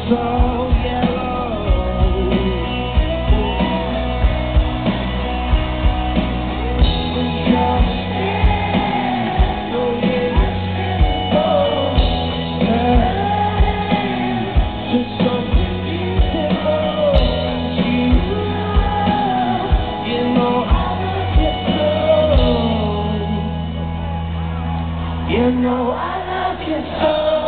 so yellow. Your skin, so beautiful, just so beautiful. You know I love you so. You know I love you so.